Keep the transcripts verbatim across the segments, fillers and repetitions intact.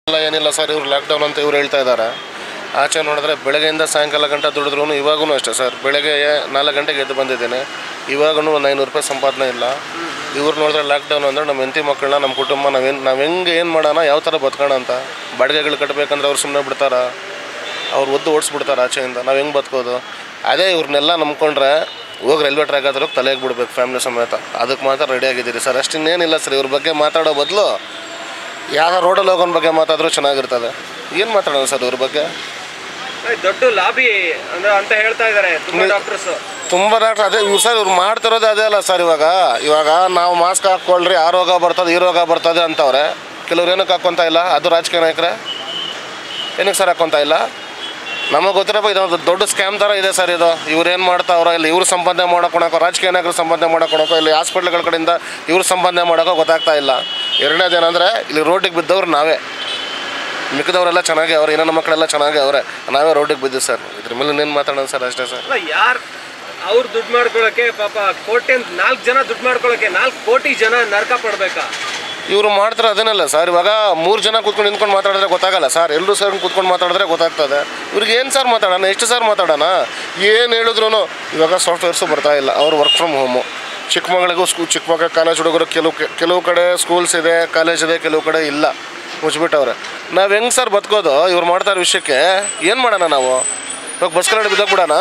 ಇಲ್ಲ ಏನಿಲ್ಲ ಸರ್, ಇವ್ರು ಲಾಕ್ಡೌನ್ ಅಂತ ಇವ್ರು ಹೇಳ್ತಾ ಇದ್ದಾರೆ. ಆಚೆ ನೋಡಿದ್ರೆ ಬೆಳಗ್ಗೆಯಿಂದ ಸಾಯಂಕಾಲ ಗಂಟೆ ದುಡಿದ್ರೂ ಇವಾಗೂ ಅಷ್ಟೇ ಸರ್. ಬೆಳಗ್ಗೆ ನಾಲ್ಕು ಗಂಟೆಗೆ ಎದ್ದು ಬಂದಿದ್ದೇನೆ, ಇವಾಗೂ ಒಂದು ಐನೂರು ರೂಪಾಯಿ ಸಂಪಾದನೆ ಇಲ್ಲ. ಇವ್ರು ನೋಡಿದ್ರೆ ಲಾಕ್ಡೌನ್ ಅಂದರೆ ನಮ್ಮ ಹೆಂಡತಿ ಮಕ್ಕಳನ್ನ, ನಮ್ಮ ಕುಟುಂಬ ನಾವೇನು ನಾವು ಹೆಂಗೆ ಏನು ಮಾಡೋಣ, ಯಾವ ಥರ ಬದುಕೋಣ ಅಂತ. ಬಾಡಿಗೆಗಳು ಕಟ್ಟಬೇಕಂದ್ರೆ ಅವ್ರು ಸುಮ್ಮನೆ ಬಿಡ್ತಾರ, ಅವ್ರು ಒದ್ದು ಓಡಿಸ್ಬಿಡ್ತಾರೆ ಆಚೆಯಿಂದ. ನಾವು ಹೆಂಗೆ ಬದುಕೋದು? ಅದೇ ಇವ್ರನ್ನೆಲ್ಲ ನಂಬ್ಕೊಂಡ್ರೆ ಹೋಗಿ ರೈಲ್ವೆ ಟ್ರ್ಯಾಕ್ ಆದರೂ ತಲೆಗೆ ಬಿಡ್ಬೇಕು ಫ್ಯಾಮಿಲಿ ಸಮೇತ. ಅದಕ್ಕೆ ಮಾತ್ರ ರೆಡಿ ಆಗಿದ್ದೀರಿ ಸರ್, ಅಷ್ಟಿನ್ನೇನಿಲ್ಲ ಸರ್. ಇವ್ರ ಬಗ್ಗೆ ಮಾತಾಡೋ ಬದಲು ಯಾವ ರೋಡಲ್ಲಿ ಹೋಗೋನ ಬಗ್ಗೆ ಮಾತಾಡಿದ್ರೂ ಚೆನ್ನಾಗಿರ್ತದೆ. ಏನು ಮಾತಾಡೋಣ ಸರ್ ಇವ್ರ ಬಗ್ಗೆ? ದೊಡ್ಡ ಲಾಬಿ ಅಂತ ಹೇಳ್ತಾ ಇದ್ದಾರೆ ತುಂಬ ಡಾಕ್ಟರ್ಸ್. ತುಂಬ ಡಾಕ್ಟರ್ ಅದೇ ಇವ್ರು ಸರ್, ಇವ್ರು ಮಾಡ್ತಿರೋದು ಅದೇ ಅಲ್ಲ ಸರ್. ಇವಾಗ ಇವಾಗ ನಾವು ಮಾಸ್ಕ್ ಹಾಕ್ಕೊಳ್ರಿ, ಆ ರೋಗ ಬರ್ತದೆ, ಈ ರೋಗ ಬರ್ತದೆ ಅಂತವ್ರೆ. ಕೆಲವ್ರು ಏನಕ್ಕೆ ಹಾಕ್ಕೊತಾ ಇಲ್ಲ? ಅದು ರಾಜಕೀಯ ನಾಯಕರೇ ಏನಕ್ಕೆ ಸರ್ ಹಾಕ್ಕೊತಾ ಇಲ್ಲ? ನಮಗೆ ಗೊತ್ತಿರಪ್ಪ, ಇದೊಂದು ದೊಡ್ಡ ಸ್ಕ್ಯಾಮ್ ಥರ ಇದೆ ಸರ್ ಇದು. ಇವ್ರು ಏನು ಮಾಡ್ತಾವ್ರೋ, ಇಲ್ಲಿ ಇವ್ರು ಸಂಪಾದನೆ ಮಾಡೋಕೊಳಕೋ, ರಾಜಕೀಯ ನಾಯಕರು ಸಂಪಾದನೆ ಮಾಡೋಕೊಳಕೋ, ಇಲ್ಲಿ ಹಾಸ್ಪಿಟ್ಲ್ಗಳ ಕಡೆಯಿಂದ ಇವ್ರು ಸಂಪಾದನೆ ಮಾಡೋಕೋ ಗೊತ್ತಾಗ್ತಾ ಇಲ್ಲ. ಎರಡನೇದೇನೆಂದರೆ ಇಲ್ಲಿ ರೋಡಿಗೆ ಬಿದ್ದವ್ರು ನಾವೇ, ಮಿಕ್ಕಿದವರೆಲ್ಲ ಚೆನ್ನಾಗಿ ಅವ್ರು, ಇನ್ನೊಂದು ಮಕ್ಕಳೆಲ್ಲ ಚೆನ್ನಾಗಿ ಅವರೇ, ನಾವೇ ರೋಡಿಗೆ ಬಿದ್ದು ಸರ್. ಇದ್ರ ಮೇಲೆ ಇನ್ನೇನು ಮಾತಾಡೋಣ ಸರ್? ಅಷ್ಟೇ ಸರ್. ಯಾರು ಅವ್ರು ದುಡ್ಡು ಮಾಡ್ಕೊಳ್ಳೋಕ್ಕೆ ಪಾಪ ಕೋಟಿ ನಾಲ್ಕು ಜನ ದುಡ್ಡು ಮಾಡ್ಕೊಳ್ಳೋಕ್ಕೆ ನಾಲ್ಕು ಕೋಟಿ ಜನ ನರಕ ಪಡ್ಬೇಕಾ? ಇವರು ಮಾಡ್ತಾರೆ ಅದನ್ನೆಲ್ಲ ಸರ್. ಇವಾಗ ಮೂರು ಜನ ಕೂತ್ಕೊಂಡು ನಿಂತ್ಕೊಂಡು ಮಾತಾಡಿದ್ರೆ ಗೊತ್ತಾಗಲ್ಲ ಸರ್, ಎಲ್ಲರೂ ಸರ್ ಕೂತ್ಕೊಂಡು ಮಾತಾಡಿದ್ರೆ ಗೊತ್ತಾಗ್ತದೆ. ಇವ್ರಿಗೆ ಏನು ಸರ್ ಮಾತಾಡೋಣ, ಎಷ್ಟು ಸರ್ ಮಾತಾಡೋಣ? ಏನು ಹೇಳಿದ್ರು ಇವಾಗ ಸಾಫ್ಟ್ವೇರ್ಸು ಬರ್ತಾ ಇಲ್ಲ. ಅವ್ರು ವರ್ಕ್ ಫ್ರಮ್ ಹೋಮು. ಚಿಕ್ಕಮಗಳಿಗೂ ಸ್ಕೂ ಚಿಕ್ಕ ಮಕ್ಕಳ ಕಾಲೇಜ್ ಹುಡುಗರು ಕೆಲವು ಕೆಲವು ಕಡೆ ಸ್ಕೂಲ್ಸ್ ಇದೆ, ಕಾಲೇಜ್ ಇದೆ, ಕೆಲವು ಕಡೆ ಇಲ್ಲ, ಮುಚ್ಚಿಬಿಟ್ಟವ್ರೆ. ನಾವು ಹೆಂಗೆ ಸರ್ ಬದುಕೋದು? ಇವ್ರು ಮಾಡ್ತಾ ಇರೋ ವಿಷಯಕ್ಕೆ ಏನು ಮಾಡೋಣ ನಾವು? ಇವಾಗ ಬಸ್ ಕಡೆ ಬಿದ್ದೋಗ್ಬಿಡೋಣ?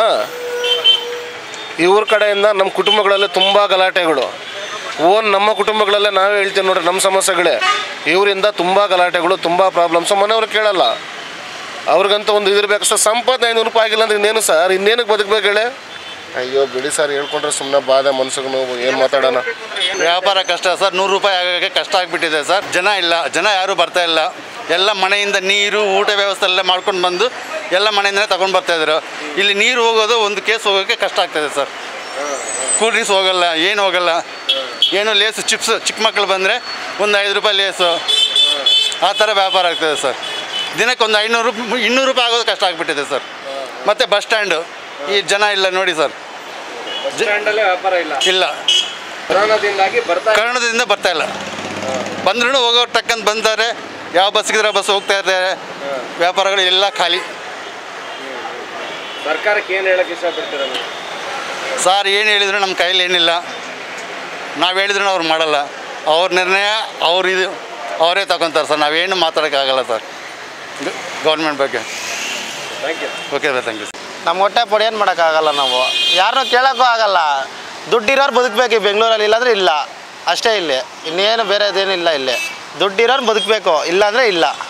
ಇವ್ರ ಕಡೆಯಿಂದ ನಮ್ಮ ಕುಟುಂಬಗಳಲ್ಲಿ ತುಂಬ ಗಲಾಟೆಗಳು. ಓನ್ ನಮ್ಮ ಕುಟುಂಬಗಳಲ್ಲೇ ನಾವೇ ಹೇಳ್ತೀವಿ ನೋಡ್ರಿ, ನಮ್ಮ ಸಮಸ್ಯೆಗಳೇ. ಇವರಿಂದ ತುಂಬ ಗಲಾಟೆಗಳು, ತುಂಬ ಪ್ರಾಬ್ಲಮ್ಸು. ಮನೆಯವ್ರು ಕೇಳಲ್ಲ. ಅವ್ರಿಗಂತೂ ಒಂದು ಇದಿರ್ಬೇಕು ಸರ್. ಸಂಪಾದನೆ ಐನೂರು ರೂಪಾಯಿ ಆಗಿಲ್ಲ ಅಂದ್ರೆ ಇನ್ನೇನು ಸರ್? ಇನ್ನೇನಕ್ಕೆ ಬದುಕಬೇಕು ಹೇಳಿ? ಅಯ್ಯೋ ಬಿಡಿ ಸರ್, ಹೇಳ್ಕೊಂಡ್ರೆ ಸುಮ್ಮನೆ ಬಾಧೆ ಮನ್ಸಿಗೆ ನೋವು. ಏನು ಮಾತಾಡೋಣ? ವ್ಯಾಪಾರ ಕಷ್ಟ ಸರ್, ನೂರು ರೂಪಾಯಿ ಆಗೋಕ್ಕೆ ಕಷ್ಟ ಆಗಿಬಿಟ್ಟಿದೆ ಸರ್. ಜನ ಇಲ್ಲ, ಜನ ಯಾರೂ ಬರ್ತಾ ಇಲ್ಲ. ಎಲ್ಲ ಮನೆಯಿಂದ ನೀರು, ಊಟ ವ್ಯವಸ್ಥೆ ಎಲ್ಲ ಮಾಡ್ಕೊಂಡು ಬಂದು ಎಲ್ಲ ಮನೆಯಿಂದಲೇ ತಗೊಂಡು ಬರ್ತಾಯಿದ್ರು. ಇಲ್ಲಿ ನೀರು ಹೋಗೋದು, ಒಂದು ಕೇಸ್ ಹೋಗೋಕ್ಕೆ ಕಷ್ಟ ಆಗ್ತಾಯಿದೆ ಸರ್. ಕೂಲ್ ಡ್ರಿಂಕ್ಸ್ ಹೋಗಲ್ಲ, ಏನು ಹೋಗಲ್ಲ. ಏನು ಲೇಸು ಚಿಪ್ಸ್, ಚಿಕ್ಕ ಮಕ್ಕಳು ಬಂದರೆ ಒಂದು ಐದು ರೂಪಾಯಿ ಲೇಸು, ಆ ಥರ ವ್ಯಾಪಾರ ಆಗ್ತದೆ ಸರ್. ದಿನಕ್ಕೆ ಒಂದು ಐನೂರು ರೂಪಾಯಿ ಇನ್ನೂರು ರೂಪಾಯಿ ಆಗೋದು ಕಷ್ಟ ಆಗಿಬಿಟ್ಟಿದೆ ಸರ್. ಮತ್ತು ಬಸ್ ಸ್ಟ್ಯಾಂಡು, ಈ ಜನ ಇಲ್ಲ ನೋಡಿ ಸರ್, ವ್ಯಾಪಾರ ಇಲ್ಲ ಇಲ್ಲ ಕರೋನಾದಿಂದಾಗಿ ಬರ್ತಾ ಕನ್ನಡದಿಂದ ಬರ್ತಾ ಇಲ್ಲ. ಬಂದ್ರೂ ಹೋಗೋ ಟಕ್ಕಂತ ಬಂತಾರೆ, ಯಾವ ಬಸ್ಗಿದ್ರೆ ಬಸ್ ಹೋಗ್ತಾ ಇರ್ತಾರೆ. ವ್ಯಾಪಾರಗಳು ಎಲ್ಲ ಖಾಲಿ. ಸರ್ಕಾರಕ್ಕೆ ಏನು ಹೇಳೋಕ್ಕೆ ಇಷ್ಟಪಡ್ತೀರ ನೀವು? ಸರ್ ಏನು ಹೇಳಿದ್ರು ನಮ್ಮ ಕೈಯಲ್ಲಿ ಏನಿಲ್ಲ. ನಾವು ಹೇಳಿದ್ರು ಅವ್ರು ಮಾಡಲ್ಲ. ಅವ್ರ ನಿರ್ಣಯ ಅವ್ರು ಇದು ಅವರೇ ತಗೊತಾರೆ ಸರ್. ನಾವೇನು ಮಾತಾಡೋಕ್ಕಾಗಲ್ಲ ಸರ್ ಗೌರ್ಮೆಂಟ್ ಬಗ್ಗೆ. Thank you. Okay sir, thank you. ನಮ್ಮ ಹೊಟ್ಟೆ ಪಡಿ ಏನು ಮಾಡೋಕ್ಕಾಗಲ್ಲ. ನಾವು ಯಾರನ್ನೂ ಕೇಳೋಕ್ಕೂ ಆಗಲ್ಲ. ದುಡ್ಡಿರೋರು ಬದುಕಬೇಕು ಈ ಬೆಂಗಳೂರಲ್ಲಿ, ಇಲ್ಲಾಂದರೆ ಇಲ್ಲ ಅಷ್ಟೇ. ಇಲ್ಲಿ ಇನ್ನೇನು ಬೇರೆದೇನಿಲ್ಲ. ಇಲ್ಲಿ ದುಡ್ಡಿರೋರು ಬದುಕಬೇಕು, ಇಲ್ಲಾಂದರೆ ಇಲ್ಲ.